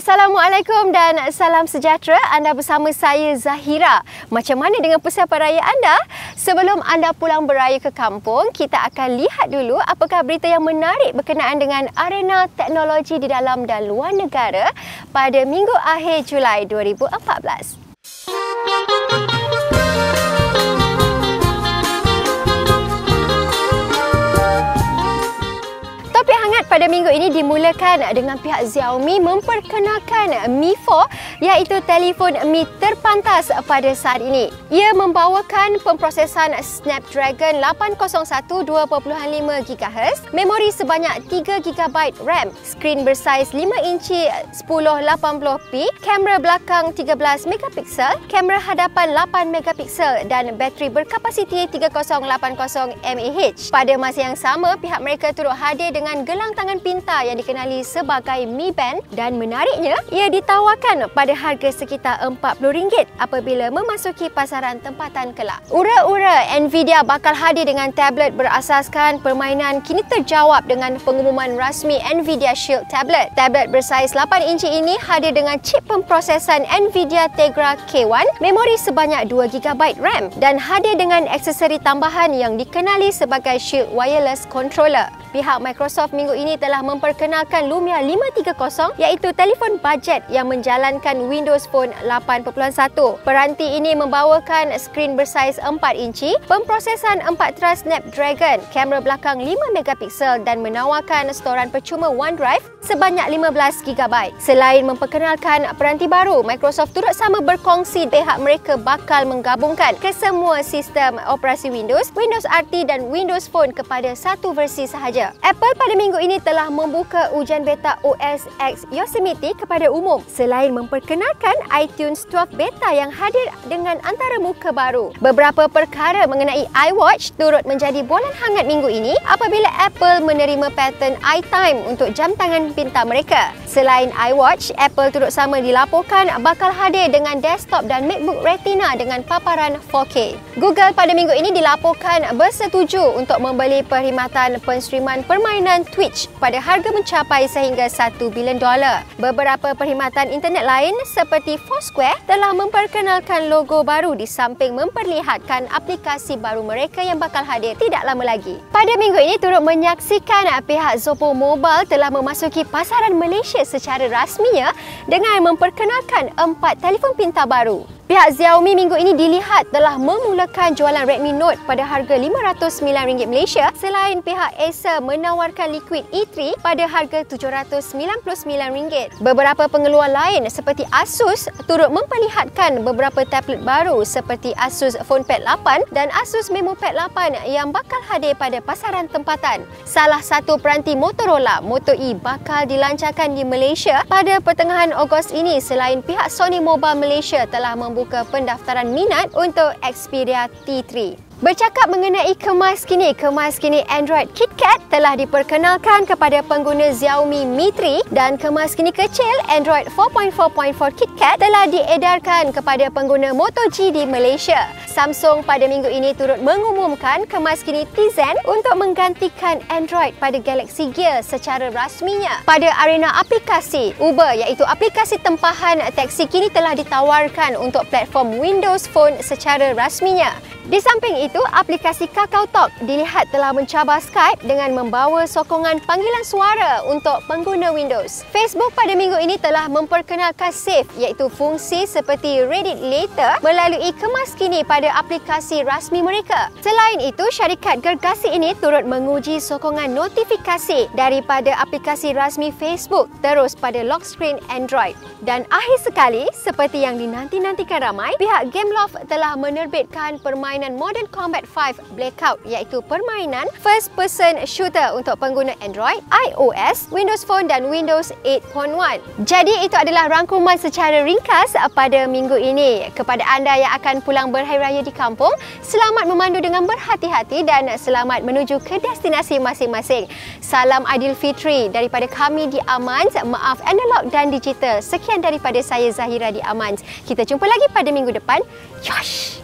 Assalamualaikum dan salam sejahtera. Anda bersama saya Zahira. Macam mana dengan persiapan raya anda? Sebelum anda pulang beraya ke kampung, kita akan lihat dulu apakah berita yang menarik berkenaan dengan arena teknologi di dalam dan luar negara pada minggu akhir Julai 2014. Topik hangat pada minggu ini dimulakan dengan pihak Xiaomi memperkenalkan Mi 4 iaitu telefon Mi terpantas pada saat ini. Ia membawakan pemprosesan Snapdragon 801 2.5 GHz, memori sebanyak 3 GB RAM, skrin bersaiz 5 inci 1080p, kamera belakang 13 megapiksel, kamera hadapan 8 megapiksel dan bateri berkapasiti 3080 mAh. Pada masa yang sama, pihak mereka turut hadir dengan gelang tangan pintar yang dikenali sebagai Mi Band dan menariknya, ia ditawarkan pada harga sekitar RM40 apabila memasuki pasaran tempatan kelak. Ura-ura Nvidia bakal hadir dengan tablet berasaskan permainan kini terjawab dengan pengumuman rasmi Nvidia Shield Tablet. Tablet bersaiz 8 inci ini hadir dengan chip pemprosesan Nvidia Tegra K1, memori sebanyak 2 GB RAM dan hadir dengan aksesori tambahan yang dikenali sebagai Shield Wireless Controller. Pihak Microsoft minggu ini telah memperkenalkan Lumia 530 iaitu telefon bajet yang menjalankan Windows Phone 8.1. Peranti ini membawakan skrin bersaiz 4 inci, pemprosesan 4 teras Snapdragon, kamera belakang 5 megapiksel dan menawarkan storan percuma OneDrive sebanyak 15 GB. Selain memperkenalkan peranti baru, Microsoft turut sama berkongsi pihak mereka bakal menggabungkan kesemua sistem operasi Windows, Windows RT dan Windows Phone kepada satu versi sahaja. Apple pada minggu ini telah membuka ujian beta OS X Yosemite kepada umum selain memperkenalkan iTunes 12 beta yang hadir dengan antaramuka baru. Beberapa perkara mengenai iWatch turut menjadi bolan hangat minggu ini apabila Apple menerima paten iTime untuk jam tangan pintar mereka. Selain iWatch, Apple turut sama dilaporkan bakal hadir dengan desktop dan MacBook Retina dengan paparan 4K. Google pada minggu ini dilaporkan bersetuju untuk membeli perkhidmatan penstreaman permainan Twitch pada harga mencapai sehingga $1 bilion. Beberapa perkhidmatan internet lain seperti Foursquare telah memperkenalkan logo baru di samping memperlihatkan aplikasi baru mereka yang bakal hadir tidak lama lagi. Pada minggu ini turut menyaksikan pihak Zopo Mobile telah memasuki pasaran Malaysia secara rasminya dengan memperkenalkan 4 telefon pintar baru. Pihak Xiaomi minggu ini dilihat telah memulakan jualan Redmi Note pada harga RM509 Malaysia selain pihak Acer menawarkan Liquid E3 pada harga RM799. Beberapa pengeluar lain seperti Asus turut memperlihatkan beberapa tablet baru seperti Asus PhonePad 8 dan Asus MemoPad 8 yang bakal hadir pada pasaran tempatan. Salah satu peranti Motorola Moto E bakal dilancarkan di Malaysia pada pertengahan Ogos ini selain pihak Sony Mobile Malaysia telah membuka pendaftaran minat untuk Xperia T3. Bercakap mengenai kemas kini Android KitKat telah diperkenalkan kepada pengguna Xiaomi Mi 3 dan kemas kini kecil Android 4.4.4 KitKat telah diedarkan kepada pengguna Moto G di Malaysia. Samsung pada minggu ini turut mengumumkan kemas kini Tizen untuk menggantikan Android pada Galaxy Gear secara rasminya. Pada arena aplikasi, Uber iaitu aplikasi tempahan teksi kini telah ditawarkan untuk platform Windows Phone secara rasminya. Di samping itu, aplikasi KakaoTalk dilihat telah mencabar Skype dengan membawa sokongan panggilan suara untuk pengguna Windows. Facebook pada minggu ini telah memperkenalkan Save iaitu fungsi seperti Reddit Later melalui kemas kini pada aplikasi rasmi mereka. Selain itu, syarikat gergasi ini turut menguji sokongan notifikasi daripada aplikasi rasmi Facebook terus pada lock screen Android. Dan akhir sekali, seperti yang dinanti-nantikan ramai, pihak Gameloft telah menerbitkan permainan Modern Combat 5 Blackout iaitu permainan first person shooter untuk pengguna Android, iOS, Windows Phone dan Windows 8.1. Jadi itu adalah rangkuman secara ringkas pada minggu ini. Kepada anda yang akan pulang berhari raya di kampung, selamat memandu dengan berhati-hati dan selamat menuju ke destinasi masing-masing. Salam Aidilfitri daripada kami di Amans. Maaf analog dan digital. Sekian daripada saya Zahira di Amans. Kita jumpa lagi pada minggu depan. Yosh!